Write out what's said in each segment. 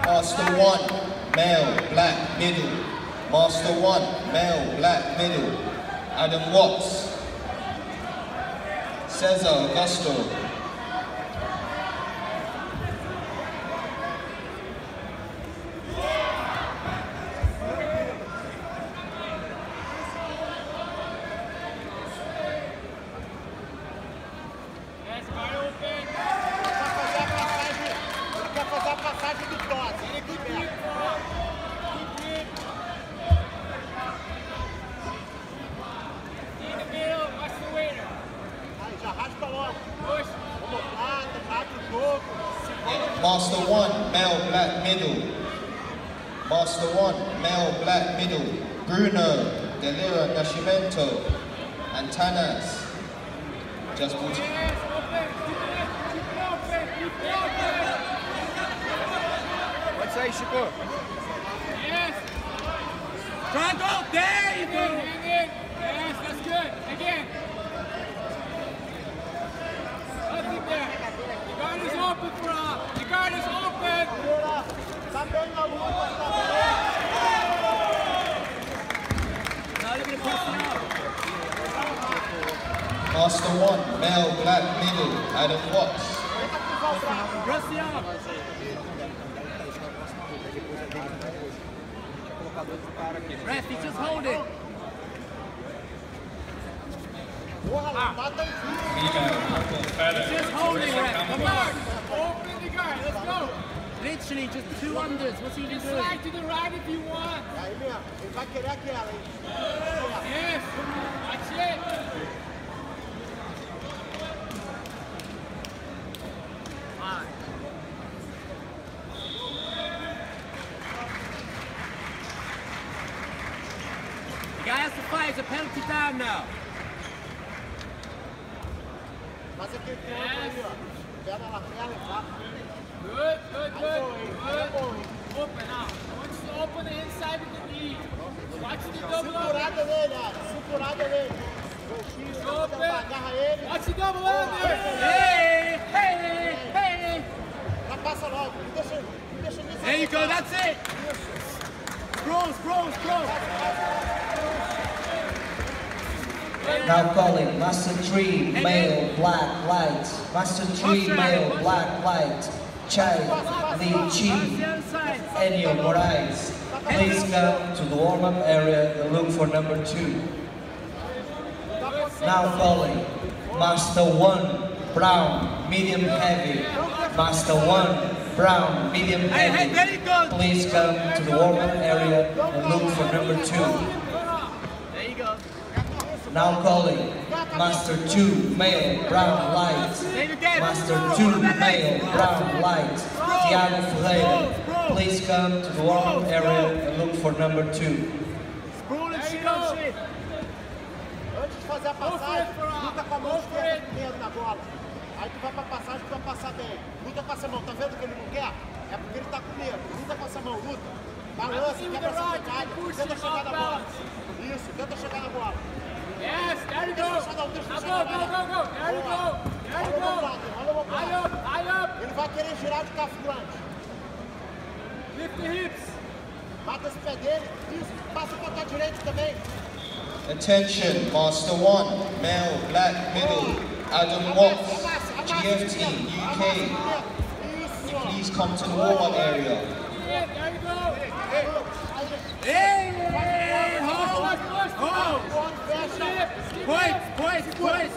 Master 1, male, black, middle. Master 1, male, black, middle. Adam Watts. Cesar Augusto. Master 1, male, black, middle. Master 1, male, black, middle. Bruno, Delira, Nascimento, Antanas. Just put it. What's that, Shakur? Yes. Triangle, there you go. Hang in. Yes, that's good. Again. Nothing there. The guard is open for up. The guard is open. Now you're going to press it out. Master 1, male, black, middle. Adam Watts. Press it out. Ref, he's just holding. Just holding, ref. Come on. Open the guard. Let's go. Literally just 2 unders. What's he doing? Slide to the right if you want. Yes. That's it. The guy has to fight. It's a penalty down now. Good, good, good. Open now. Once you open the inside of the knee. Watch the double under. Open. Watch the double under. Hey, hey, hey. There you go, that's it. Scroll. Now calling Master 3, male, black, light. Master 3, male, black, light. Chai, Li Chi, Enio Moraes. Please come to the warm-up area and look for number 2. Now calling Master 1, brown, medium heavy. Master 1, brown, medium heavy. Please come to the warm-up area and look for number 2. There you go. Now calling Master 2, male, brown, light. Master 2, male, brown, light. Thiago Ferreira. Please come to the warm-up area and look for number 2. Sprawl and shit on shit. Antes de fazer a passagem, luta com a mão esquerda primeiro na bola. Aí tu vai pra passagem, tu vai passar bem. Luta com essa mão, tá vendo que ele não quer? É porque ele tá com medo. Luta com essa mão, luta. Balança, quebra essa pegada, tenta chegar na bola. Isso, tenta chegar na bola. Yes, there you go. Go. There you go. High up. Ele vai querer girar de cafulante. Lift the hips. Mata esse pé dele. Isso, passa pra tua direita também. Attention, Master 1, male, black, middle. Adam Watts, GFT, UK. Please come to the warm-up area. Yeah, there you go. Hey, hold. Points.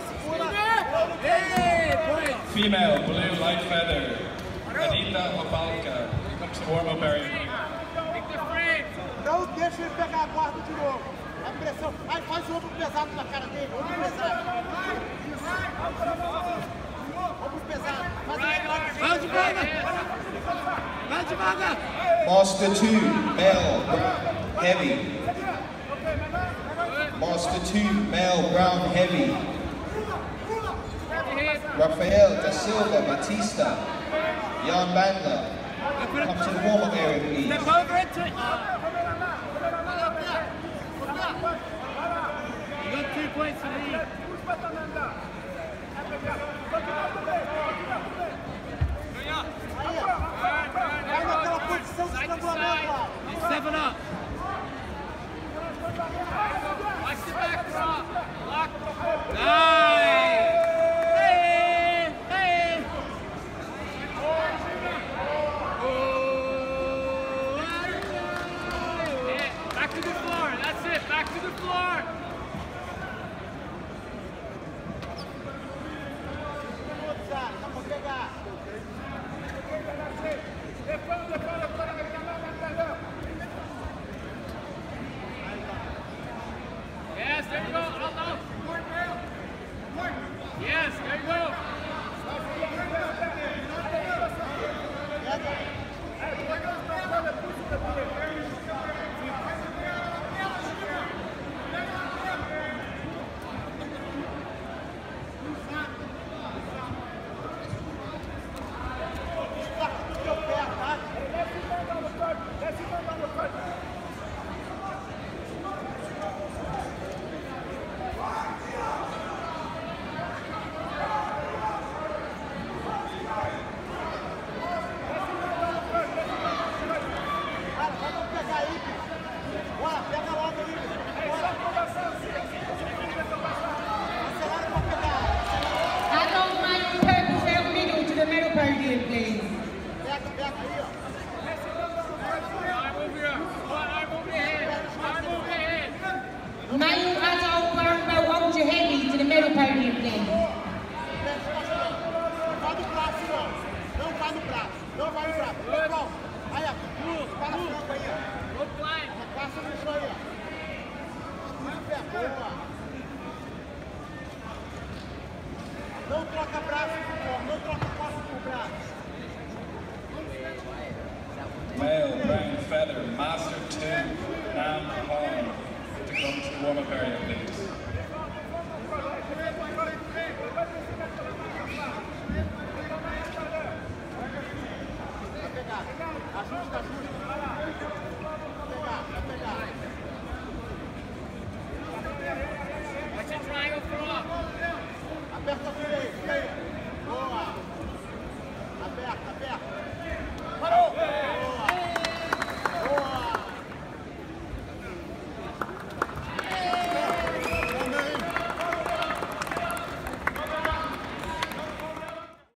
Hey, points. Female, blue, light feather. Anita Opalka. Come to the warm-up area. Take the frame. Não deixa ele pegar a guarda de novo. A pressão. Aí faz o ombro pesado na cara dele. Ombro pesado. Isso. Ombro pesado. Vai devagar. Master 2, male, heavy. Master 2, male, brown, heavy. Rafael da Silva Batista. Jan Bandler. Come to the warm-up area, please. Step over into it. You got 2 points for the lead. Vai naquela Master 2, Nam Hong, to come to the warm-up area, please. Ajusta, ajusta.